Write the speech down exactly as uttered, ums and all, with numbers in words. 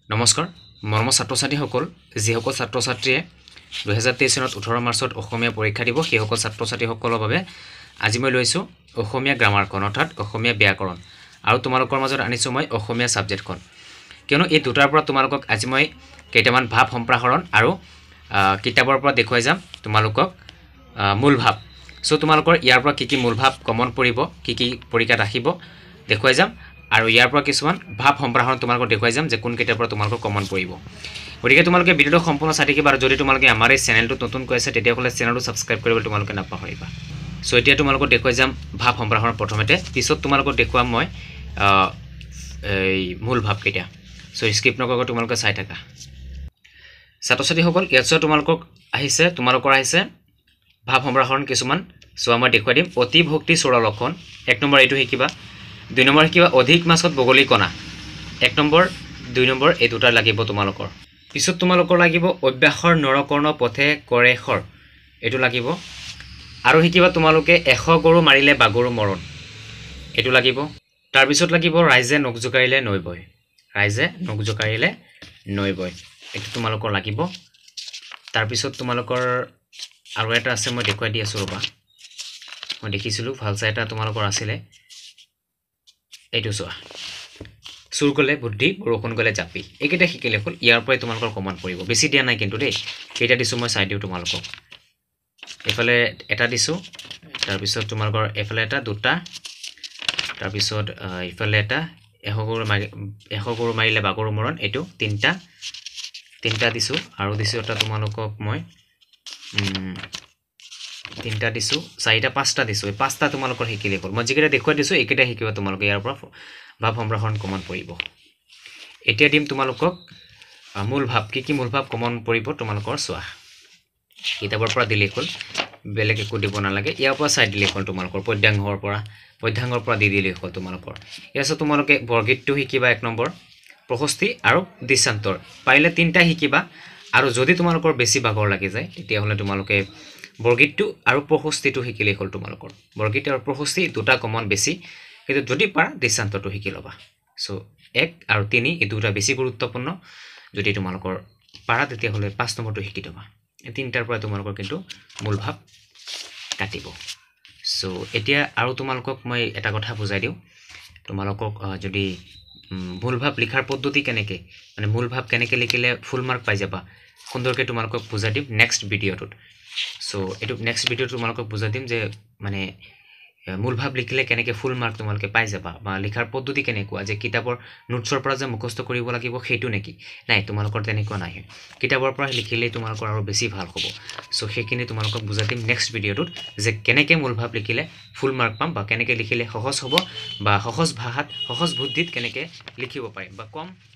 নমস্কাৰ মৰমৰ ছাত্ৰ ছাত্ৰীসকল যিসকল ছাত্ৰ ছাত্ৰীয়ে দুই হাজাৰ তেইছ চনত ওঠৰ মাৰ্চত অসমীয়া পৰীক্ষা দিব সেইসকল ছাত্ৰ ছাত্ৰীসকলৰ বাবে আজি মই লৈছো অসমীয়া গ্ৰামাৰখন অৰ্থাৎ অসমীয়া ব্যাকৰণ আৰু তোমালোকৰ মাজত আনিছো মই অসমীয়া সাবজেক্টখন কিয়নো এই দুটাৰ পৰা তোমালোকক আজি মই কেইটামান ভাৱ সম্প্ৰসাৰণ আৰু কিতাপৰ পৰা দেখুৱাই যাম তোমালোকক মূল ভাৱ সো তোমালোকৰ ইয়াৰ পৰা কি কি মূল ভাৱ কমন পৰিব কি কি পৰীক্ষাত আহিব দেখুৱাই যাম আৰু ইয়াৰ পৰা কিছুমান ভাৱ সম্প্ৰসাৰণ তোমালোকক দেখুৱাই যাম যে কোন কিতাপৰ পৰা তোমালোকক কমন পৰিব গতিকে তোমালোকে ভিডিওটো সম্পূৰ্ণ চাই থাকিবা আৰু যদি তোমালোকে আমাৰ এই চেনেলটো নতুন কৈ আছে তেতিয়া হ'লে চেনেলটো সাবস্ক্ৰাইব কৰিবলৈ তোমালোকে নাপাহৰিবা সো এতিয়া তোমালোকক দেখুৱাই যাম ভাৱ সম্প্ৰসাৰণ প্ৰথমতে পিছত তোমালোকক দেখুৱাম মই এই মূল ভাৱ কেইটা সো স্কিপ নকৰাকৈ তোমালোকে চাই থাকা ছাত্ৰ ছাত্ৰীসকল ইয়াত তোমালোকক আহিছে তোমালোকৰ আহিছে ভাৱ সম্প্ৰসাৰণ কিছুমান সো মই দেখুৱাই দিম অতি ভক্তি চোৰা লক্ষণ এক নম্বৰ এইটো শিকিবা দুই নম্বৰ শিকিবা অধিক মাছত বগলী কণা এক নম্বৰ দুই নম্বৰ এই দুটা লাগিব তোমালোকৰ পিছত তোমালোকৰ লাগিব অভ্যাসৰ নৰকৰ্ণ পথে কৰেখৰ এটো লাগিব আৰু শিকিবা তোমালোকে এশ গৰু মাৰিলে বাগৰু মৰণ এটো লাগিব তাৰ পিছত লাগিব ৰাইজে নখ জোকাৰিলে নৈ বয় ৰাইজে নখ জোকাৰিলে নৈ বয় এটো তোমালোকৰ লাগিব তাৰ পিছত তোমালোকৰ আৰু এটা আছে মই দেখুৱাই দি আছো ৰবা মই দেখিছিলো ভালসা এটা তোমালোকৰ আছিলে এইটো চোৱা সুৰ গলে বুদ্ধি বৰষুণ গলে জাপি এইকেইটা শিকিলে হ'ল ইয়াৰ পৰাই তোমালোকৰ কমন পৰিব বেছি দিয়া নাই কিন্তু দেই কেইটা দিছো মই চাই দিও তোমালোকক এফালে এটা দিছো তাৰ পিছত তোমালোকৰ এফালে এটা দুটা তাৰ পিছত ইফালে এটা এশ গৰু এশ গৰু মাৰিলে বাগৰু মৰণ এইটো তিনটা তিনটা দিছো আৰু দিছো এটা তোমালোকক মই তিনটা দিছো চাৰিটা পাঁচটা দিছো এই পাঁচটা তোমালোকৰ শিকিলে হ'ল মই যিকেইটা দেখুৱাই দিছো এইকেইটা শিকিবা তোমালোকে ইয়াৰ পৰা ভাৱ সম্প্ৰসাৰণ কমন পৰিব এতিয়া দিম তোমালোকক মূল ভাৱ কি কি মূল ভাৱ কমন পৰিব তোমালোকৰ চোৱা কিতাপৰ পৰা দিলে হ'ল বেলেগ একো দিব নালাগে ইয়াৰ পৰা চাই দিলে হ'ল তোমালোকৰ পদ্যাংগৰ পৰা পদ্যাংগৰ পৰা দি দিলে হ'ল তোমালোকৰ ইয়াছ তোমালোকে বৰগীতটো শিকিবা এক নম্বৰ প্ৰশস্তি আৰু দৃষ্টান্তৰ পাৰিলে তিনটা শিকিবা আৰু যদি তোমালোকৰ বেছি ভাগৰ লাগি যায় তেতিয়া হলে তোমালোকে বৰগীতটো আৰু প্ৰশস্তিটো শিকিলে হ'ল তোমালোকৰ বৰগীত আৰু প্ৰশস্তি দুটা কমন বেছি কিন্তু যদি পাৰা দৃষ্টান্তটো শিকি লবা সো এক আৰু তিনি এই দুটা বেছি গুৰুত্বপূৰ্ণ যদি তোমালোকৰ পাৰা তেতিয়া হলে পাঁচ নম্বৰটো শিকি লবা এই তিনটাৰ পৰা তোমালোকৰ কিন্তু মূল ভাৱ কাটিব সো এতিয়া আৰু তোমালোকক মই এটা কথা বুজাই দিও তোমালোকক যদি মূল ভাৱ লিখাৰ পদ্ধতি কেনেকে মানে মূল ভাৱ কেনেকে লিখিলে ফুল মাৰ্ক পাই যাবা সুন্দৰকে তোমালোকক বুজাই দিম নেক্সট ভিডিওটোত সো এটো নেক্সট ভিডিও তোমালোকক বুজাই দিম যে মানে মূল ভাৱ লিখিলে কেনেকে ফুল মাৰ্ক তোমালোকে পাই যাবা বা লিখাৰ পদ্ধতি কেনেকুৱা যে কিতাপৰ নোটছৰ পৰা যে মুখস্থ কৰিব লাগিব সেইটো নেকি নাই তোমালোকৰ তেনেকুৱা নাই কিতাপৰ পৰা লিখিলে তোমালোকৰ আৰু বেছি ভাল হ'ব সো সেইখিনি তোমালোকক বুজাই দিম নেক্সট ভিডিওটোত যে কেনেকে মূল ভাৱ লিখিলে ফুল মাৰ্ক পাম বা কেনেকে লিখিলে সহজ হ'ব বা সহজ ভাষাত সহজ বুদ্ধিত কেনেকে লিখিব পাৰিম বা কম